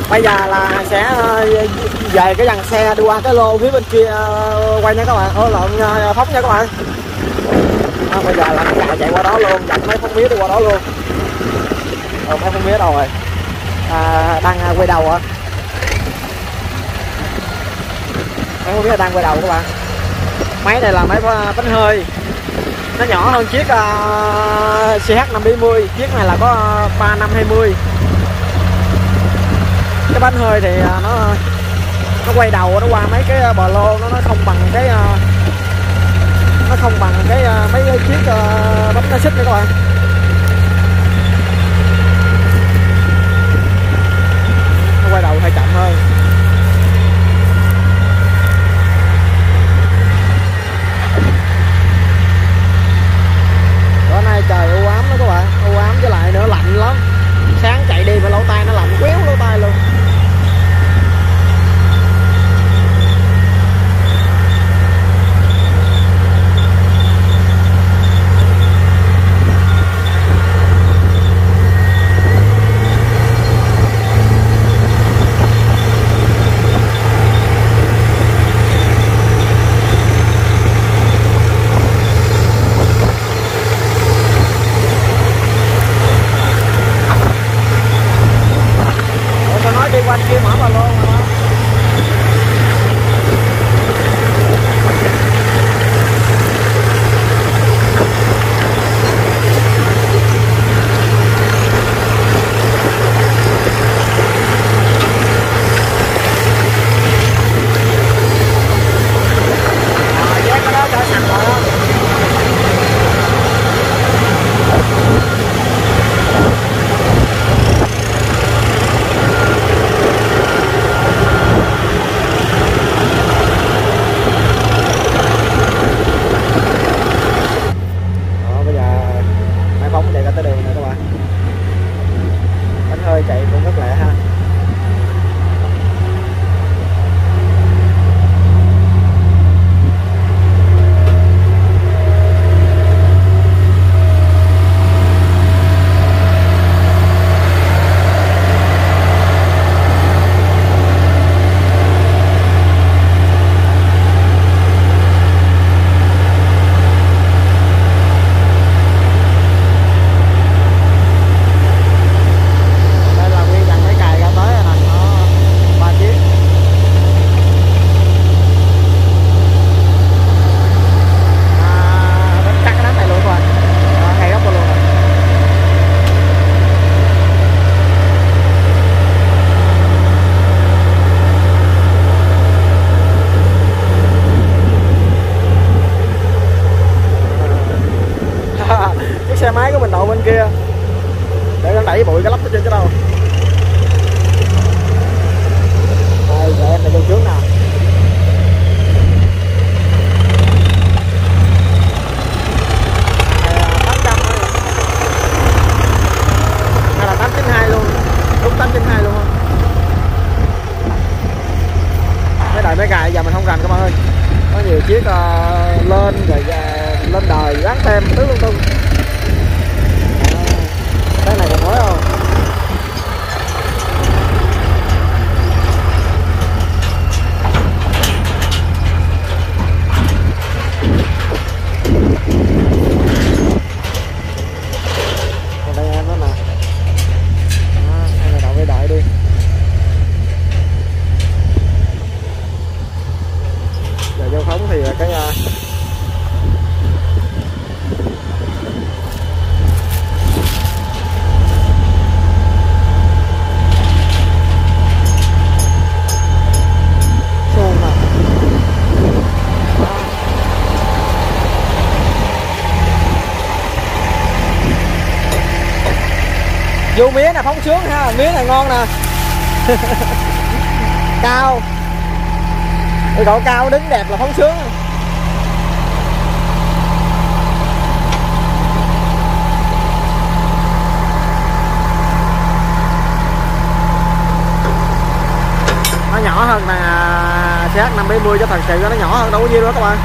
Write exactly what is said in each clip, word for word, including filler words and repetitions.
Bây giờ là sẽ về cái dàn xe đi qua cái lô phía bên kia quay nha các bạn, ô lộn phóng nha các bạn. À, bây giờ là chạy chạy qua đó luôn, dặn mấy phóng mía đi qua đó luôn. Ờ, mấy phóng mía đâu rồi? À, đang quay đầu ạ. Mấy phóng mía đang quay đầu các bạn. Máy này là máy bánh hơi, nó nhỏ hơn chiếc uh, xê hát năm bảy mươi, chiếc này là có ba năm hai mươi. Cái bánh hơi thì uh, nó nó quay đầu nó qua mấy cái bờ lô, nó nó không bằng cái uh, nó không bằng cái uh, mấy cái chiếc uh, bánh nó xích nữa các bạn. Nó quay đầu hơi chậm hơn. Bữa nay trời u ám đó các bạn, u ám với lại nữa lạnh lắm. Sáng chạy đi mà lỗ tai nó lạnh quéo lỗ tai luôn. Quanh kia mở vào luôn hả? À, ghét cái đó cho sạch rồi đó. Chạy cũng rất lẹ ha. Xe máy của mình đậu bên kia để nó đẩy bụi cái lắp ở trên chứ đâu. Đây, để em lại vô trước nào. tám trăm hay là tám chín hai luôn, đúng tám chín hai luôn không? Mấy đợi mấy cài giờ mình không rành các bạn ơi, có nhiều chiếc uh, lên rồi uh, lên đời gắn thêm tứ lung tung. Cái này còn nói không? Còn đây em đó nè. À, em này đậu cái đợi đi. Giờ vô phóng thì cái uh, vô mía nè, phóng sướng ha, mía này ngon nè. Cao, cái độ cao đứng đẹp là phóng sướng. Nó nhỏ hơn là xê hát năm bảy mươi, cho thật sự nó nhỏ hơn đâu có nhiêu đó các bạn.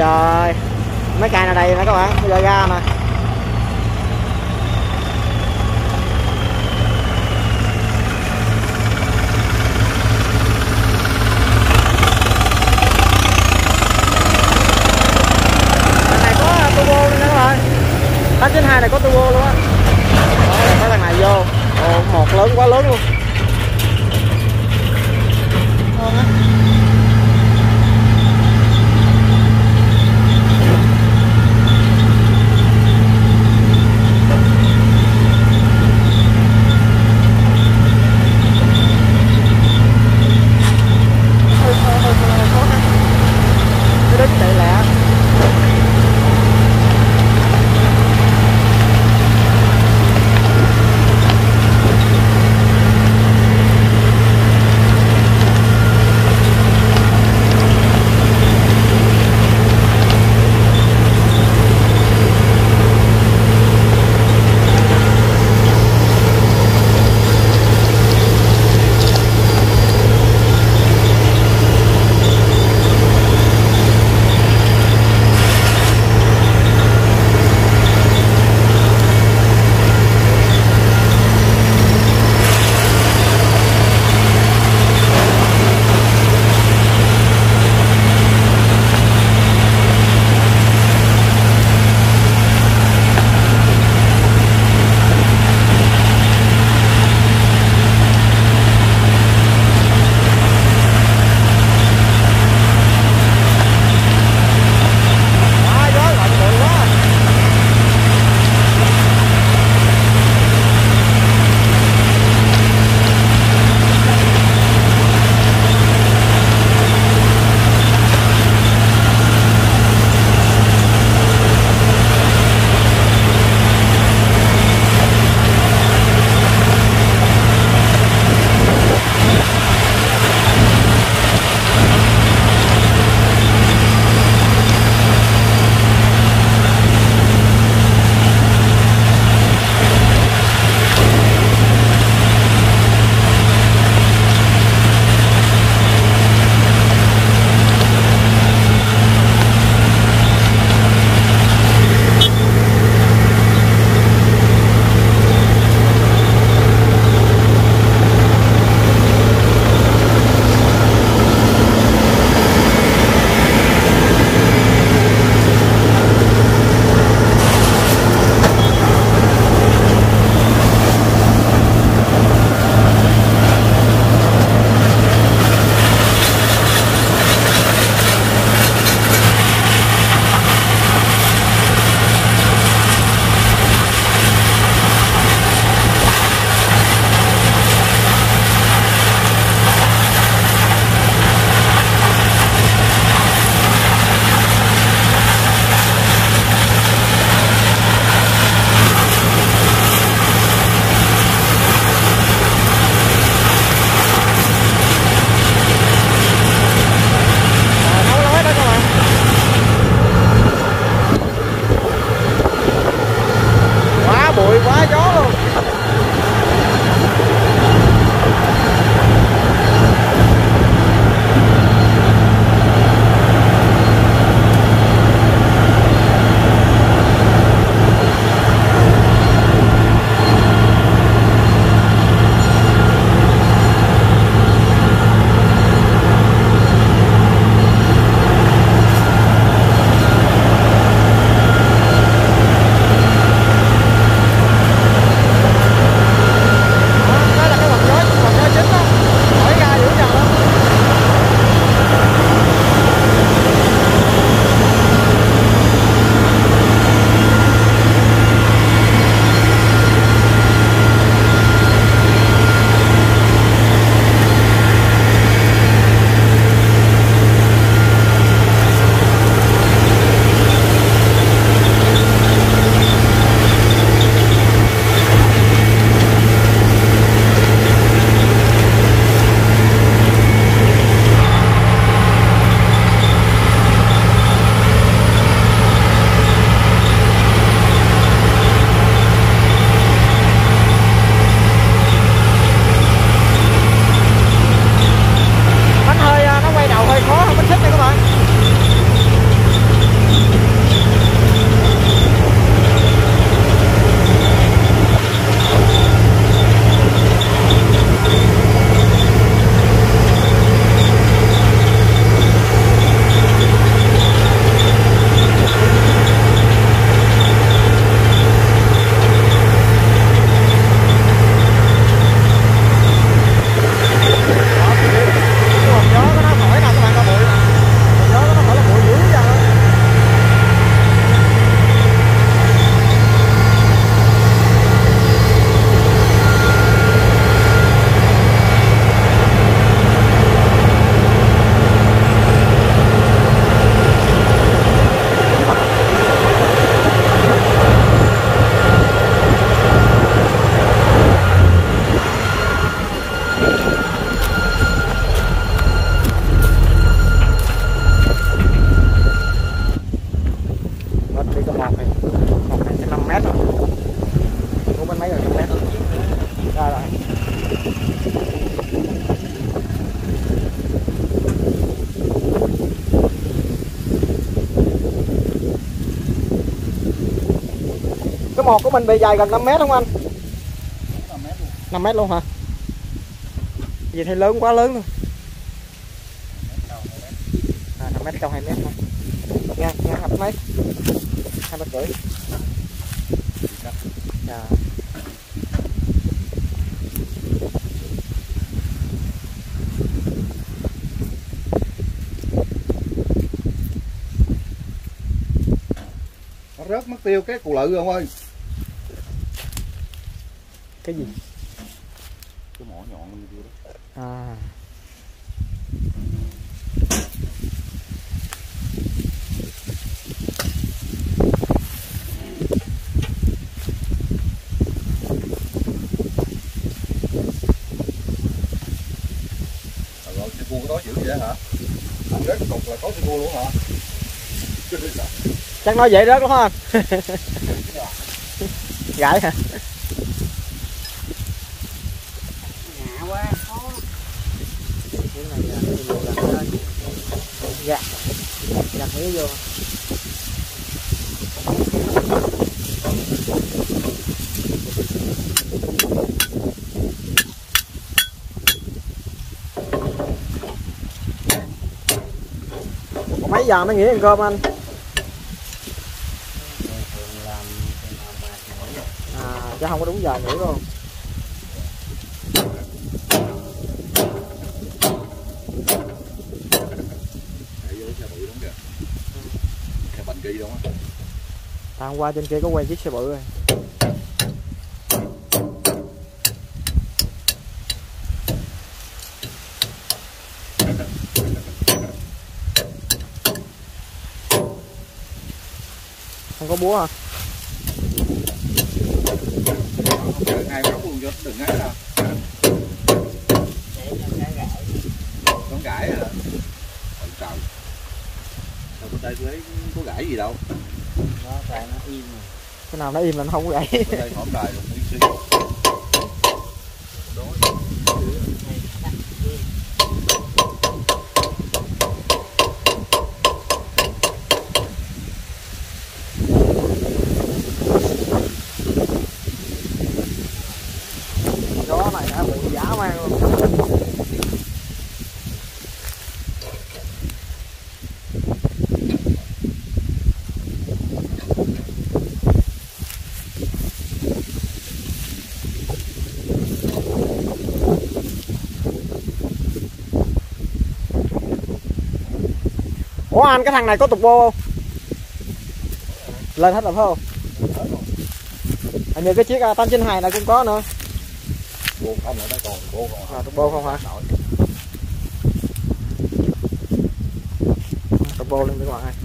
giờ mấy cây này đây nè các bạn, bây giờ ra nè. Này có turbo luôn nha các bạn, tám chín hai này có turbo luôn á. Cái thằng này vô, ồ, một lớn quá lớn luôn. Ngon á. Cái đứng chạy lẹ. cái một của mình bề dài gần năm mét không anh? năm mét luôn hả? Vậy thấy lớn quá lớn luôn. À, năm mét cao hai mét thôi. Ngang ngang hai mấy? Hai mét rưỡi. Dạ. Nó rớt mất tiêu cái củ lự ông ơi. Cái gì? Cái mỏ nhọn như kia đó. À. Rồi xe cua có dữ vậy hả? Anh rớt cục là có xe cua luôn hả? Chắc nói vậy rớt đúng không anh? Gãi hả? Ngạ quá, khó. Cái này là cái vô là gạt gạt mía vô. Còn mấy giờ mới nghỉ ăn cơm anh? À, chứ không có đúng giờ nghỉ luôn. Kỳ đâu á. À, hôm qua trên kia có quen chiếc xe bự rồi. Không có búa hả? Ngày bóc luôn cho đừng ngái nào. Con gãi hả? Ôi trời. Sao bên đây lấy có gãi gì đâu. Đó, tại nó im rồi. Cái nào nó im là nó không có gãy. Bên đây hổm đài rồi nguyên suy. Gió này đã bị giả mang luôn. Ủa anh, cái thằng này có tục bô không? Lên hết rồi phải không? Hình như cái chiếc tám chín hai này cũng có nữa. Bô không nữa, nó còn bô còn. À, tục bô không hả? Tục bô lên các bạn ơi.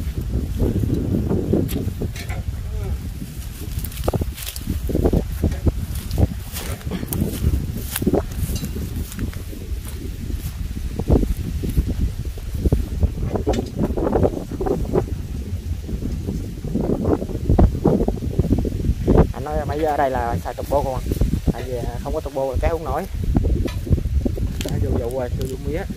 Bây giờ ở đây là xài tục bô không ạ? Tại vì không có tục bô là cái không nổi. Vô dụ rồi, vô dụ mía.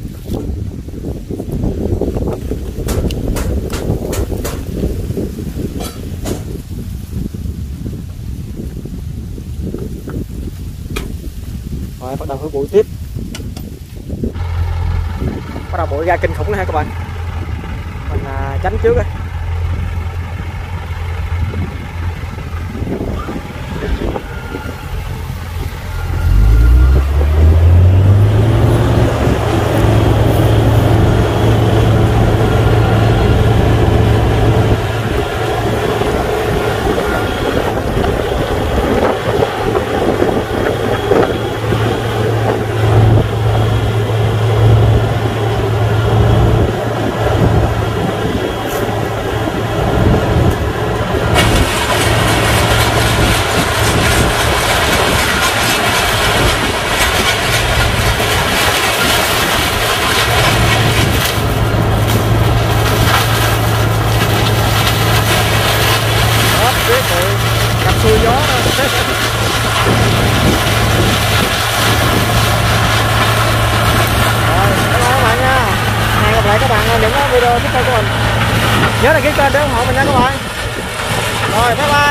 Rồi bắt đầu với bụi tiếp. Bắt đầu bụi ra kinh khủng ha các bạn. Mình à, tránh trước rồi. Xuôi gió đó. Rồi, bye bye các bạn nha. Hẹn gặp lại các bạn ở những video tiếp theo của mình. Nhớ đăng ký kênh để ủng hộ mình nha các bạn. Rồi, bye bye.